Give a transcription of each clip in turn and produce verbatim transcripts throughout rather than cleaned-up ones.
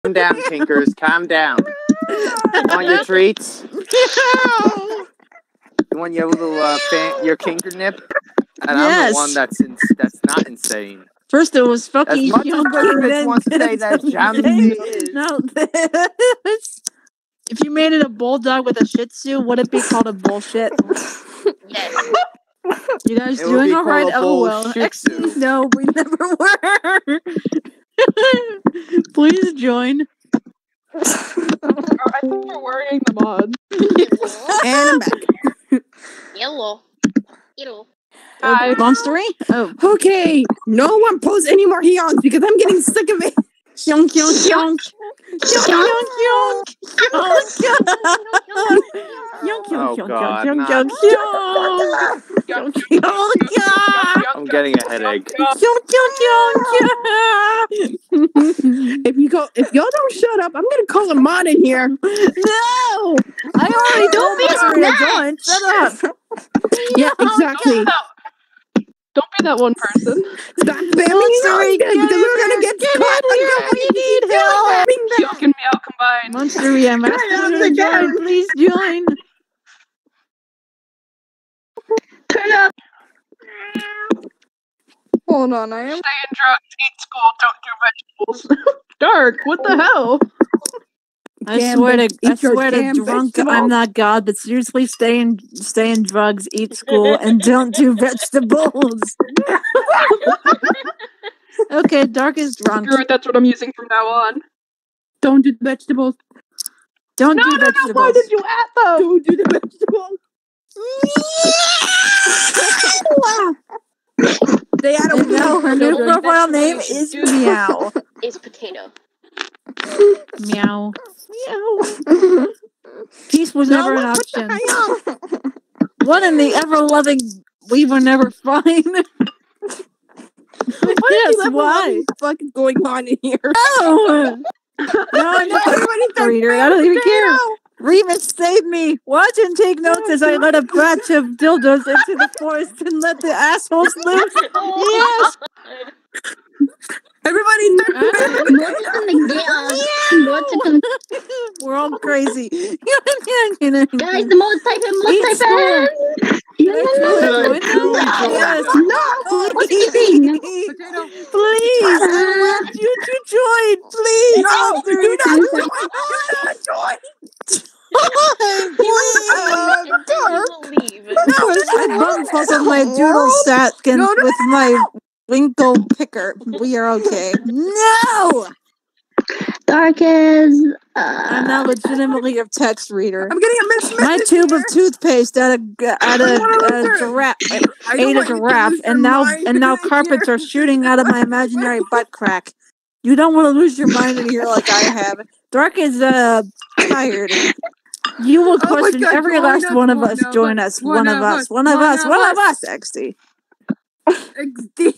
Calm down, Kinkers. Calm down. You want your treats? You want your little uh, fan, your kinker nip? And Yes. I'm the one that's in, that's not insane. First it was fucking As much as younger, Griffiths then wants to say that Jamsey is. No, this. If you made it a bulldog with a Shih Tzu, would it be called a bullshit? Yes. You guys It would doing be all right? called a Oh well. bullshitsu. No, we never were. Please join. I think we're worrying the mod. And I'm back. Yellow. Yellow. Hi. Monstery? Oh. Okay, no one post any more Hyons because I'm getting sick of it. Hyonk, hyonk, hyonk. Hyonk, hyonk, hyonk. Hyonk, Oh, hyonk, God, hyonk, not- hyonk, hyonk. Hyonk, hyonk, hyonk. I'm getting a headache. Hyonk, hyonk, hyonk. If you go, if y'all don't shut up, I'm gonna call a mod in here. No! I already told be Monstery to snatched. join. Shut up. Yeah, exactly. Don't be that one person. Stop spamming Sorry, sorry, because get we're gonna get Get caught. in here. We need help. Kyok and Meow combined. Monstery, I'm asking you to join. Please join. Turn up. Hold on, I am. Stay in drugs, eat school, don't do vegetables. Dark, what the hell? I Damn, swear to, bitch, I eat your swear to damn drunk, I'm vegetables. not God, but seriously, stay in, stay in drugs, eat school, and don't do vegetables. Okay, Dark is drunk. Screw it, that's what I'm using from now on. Don't do the vegetables. Don't No, do no, no, vegetables. why did you add them? Don't do the vegetables. They had a And now her new The profile vegetable name you should is do. Meow. Is potato. Meow. Meow. Peace was never an option. What in the ever-loving we were never fine? Yes, why? What the fuck is going on in here? No! No, I'm not a reader. I don't even care. Remus, save me! Watch and take notes as I let a batch of dildos into the forest and let the assholes loose. Yes! Everybody, We're all crazy. Guys, the most type in, most Eat type in. Yes. No, Please. Please. I want you to join. Please. no, do not join. Do not join. Leave. I bumfuzzled my doodle sackins No, no, with my winkle picker. We are okay. No! Dark is. I'm now legitimately a text reader. I'm getting a mixed My message tube of here. toothpaste at a at a, a giraffe I don't ate a want you to giraffe, lose your and now mind and now in carpets here. are shooting out of my imaginary butt crack. You don't want to lose your mind in here like I have. Dark is uh tired. You will Oh my question God, every join last us, one of one us. of Join us, us. One of us. One of us. One of us. X D. X D.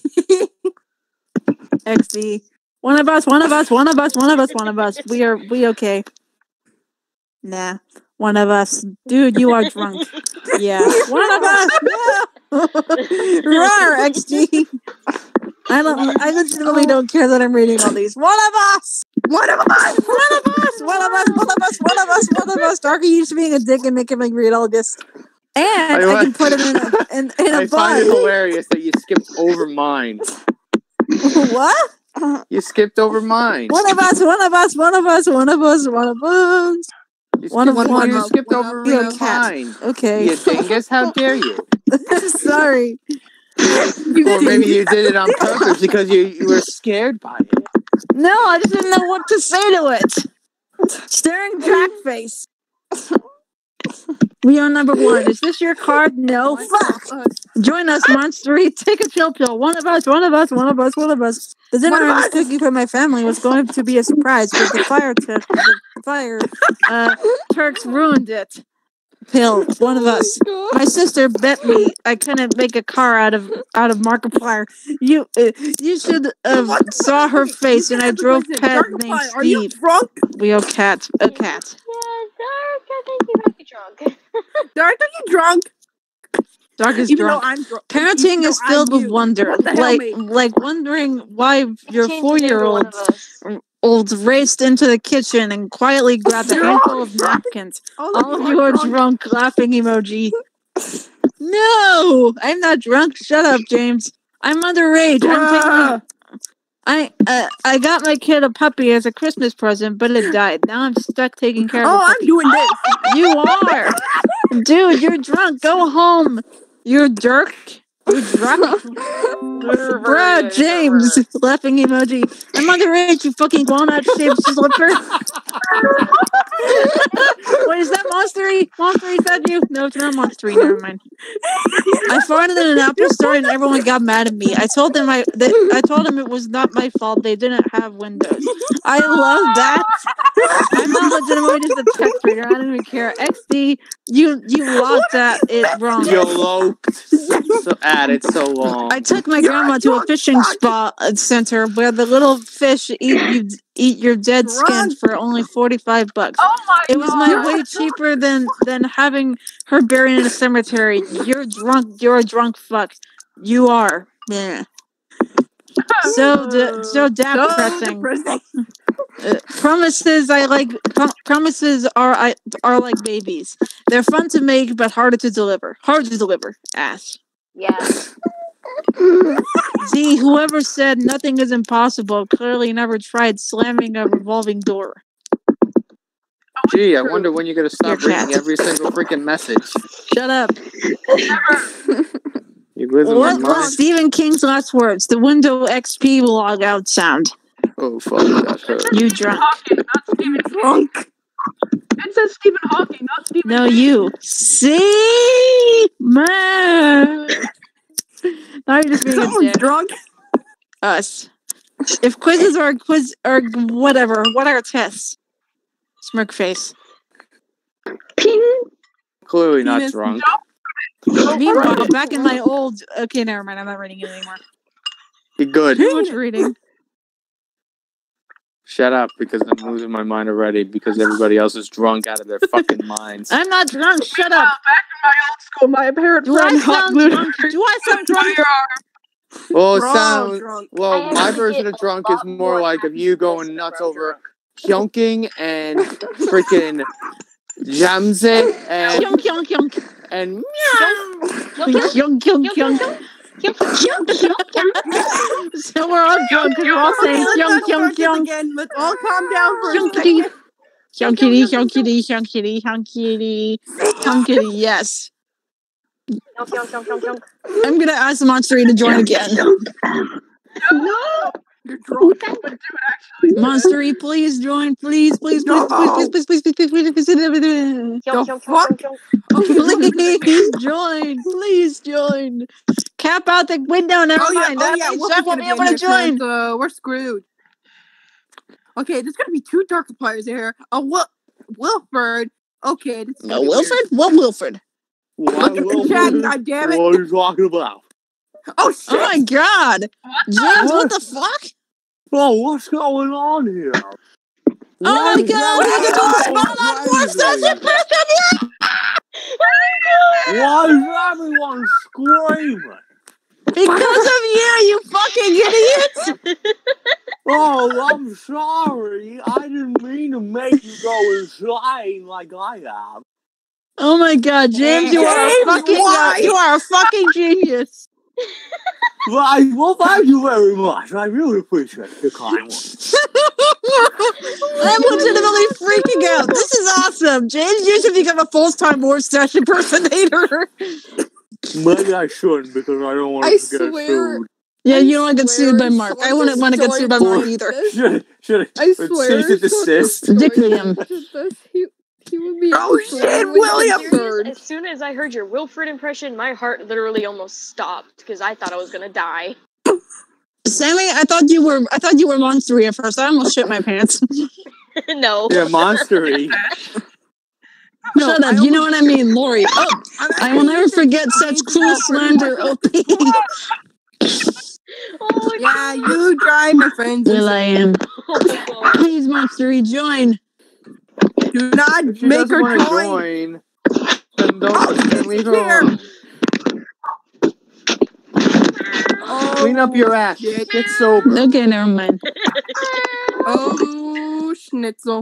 X D. One of us. One of us. One of us. One of us. One of us. We are. We okay. Nah. One of us. Dude, you are drunk. Yeah. One of us. No. Rawr, X D. I don't. I legitimately don't care that I'm reading all these. One of us. One of us. One of us. One of us. One of us. One of us. One of us. Darky used to being a dick and making me read all this. And I I, wa- can put it in a in, in a I find it bun. hilarious that you skipped over mine. What? You skipped over mine. One of us. One of us. One of us. One of us. One of us. You One of skipped, one. You skipped One over of- You're a reading cat. mine. Okay. You dingus, how dare you? Sorry. Or maybe you did it on purpose because you, you were scared by it. No, I just didn't know what to say to it. Staring jack face. We are number one. Is this your card? No. Fuck. Join us, Monstery. Take a chill pill. One of us, one of us, one of us, one of us. The dinner One of I was us. cooking for my family was going to be a surprise, but the fire tip, the fire uh, Turks ruined it. Pill. One of us. My sister bet me I couldn't make a car out of out of Markiplier. You uh, you should have What the saw fuck? her face, You and can I ask the drove question, pet Dark named Pie, Are you Steve. drunk? We owe cat a cat. Yeah, Dark, I think you might be drunk. Dark, are you drunk? Dark is Even drunk. though I'm drunk. Parenting Even is though filled I'm with you. wonder, What the hell, like mate? like wondering why your Change four his name year to one old of us. olds raced into the kitchen and quietly grabbed a handful of napkins. All of you are drunk, laughing emoji. No, I'm not drunk. Shut up, James. I'm underage. I'm taking. I uh, I got my kid a puppy as a Christmas present, but it died. Now I'm stuck taking care of Oh, the I'm puppy. doing this. You are, dude. You're drunk. Go home. You're jerk. You're drunk. Bruh, James, laughing emoji. I'm underage, you fucking walnut-shaped slipper. Wait, is that Monstery? Monstery said you? No, it's not Monstery. Never mind. I farted in an Apple store and everyone got mad at me. I told them I, that, I told them it was not my fault. They didn't have windows. I love that. I'm not legitimately just a text reader. I don't even care. X D, you you logged that it wrong. YOLO. So added so long. I took my grandma to a fishing spa uh, center where the little fish eat you eat your dead skin for only forty-five bucks. Oh my It was god. my way cheaper than than having her buried in a cemetery. You're drunk. You're a drunk fuck. You are. Yeah. So de- so depressing. Uh, promises I like. Pro- promises are I are like babies. They're fun to make, but harder to deliver. Hard to deliver. Ass. Yeah. See, whoever said nothing is impossible clearly never tried slamming a revolving door. Gee, I wonder when you're gonna stop Your reading cat. every single freaking message. Shut up. You live in What my was mind. Stephen King's last words? The Windows X P log out sound. Oh fuck, that hurt. You drunk. Hawking, not Stephen Drunk. It says Stephen Hawking, not Stephen No, King. you. See? Man. Now you're just being a Someone's dick. drunk. Us. If quizzes are quiz or whatever, what are tests? Smirk face. Ping. Clearly not Penis. drunk. Meanwhile, back in my old. Okay, never mind. I'm not reading it anymore. Be good. Too much reading. Shut up, because I'm losing my mind already because everybody else is drunk out of their fucking minds. I'm not drunk. Shut Meanwhile, up. back in my old school, my apparent Do I friend hot sound glued drunk? Do I sound drunk? Well, it We're all sounds. drunk. I Well, have my to version get of drunk a is lot more more like of you happiness going than nuts I'm over drunk. kyonking and freaking jamsit and Kyonk, kyonk, kyonk. and Kyonk, kyonk, kyonk. So we're all drunk because we're all saying Okay, kyonk, let's kyonk, not start this kyonk. again. Let's all calm down for a Kyonkity. second. Kyonkity, kyonkity, kyonkity, kyonkity, kyonkity, yes. Yonk, yonk, yonk, yonk, yonk. I'm gonna ask Monstery to join again. No. You're drunk. Monstery, please join. Please, please, please, No. please, please, please, please, please, please, please, please, please, Yonk, The yonk, yonk, fuck? yonk, yonk. Okay, look. please join. Please join. Cap out the window. Never Oh yeah, mind. oh That yeah. means Wolfie's Jeff won't gonna be be in able here to join. 'cause, uh, we're screwed. Okay, there's gonna be two dark players here. A Wil- Wilford. Okay, this is No, gonna be Wilfred? What Wilfred? What, Look at the chat, god damn it. what are you talking about? Oh shit! Oh my god. James, what the fuck? Oh, what's going on here? Oh my god, we get to spawn on more session person. Why is everyone screaming? Because of you, you fucking idiot! Oh, I'm sorry. I didn't mean to make you go insane like I have. Oh my god, James, you are a James, fucking why? you are a fucking genius. Right, well, thank you very much. I really appreciate the kind words. I'm legitimately freaking out. This is awesome. James, you should become a full-time war session impersonator. Maybe I shouldn't because I don't want I to get swear- sued. Yeah, I you don't want to get sued by swear Mark. I someone wouldn't want to get just sued by joined Mark this. either. Should should I swear. cease and desist. someone Dick joined him. this. He, he would be Oh, so shit, William! absurd. As soon as I heard your Wilfred impression, my heart literally almost stopped because I thought I was gonna die. Sammy, I thought you were I thought you were Monstery at first. I almost shit my pants. No. Yeah, monstery. No, Shut up, I you know what I mean, Lori. Oh, I will never forget such cruel slander, O P. Oh my Yeah, you drive my friends. Will I am. Oh my god. Please, Monstery, join. Do not If she make doesn't her want to join. join, then don't Oh, then leave her here. alone. Oh, Clean up your act. shit. Get sober. Okay, never mind. Oh schnitzel.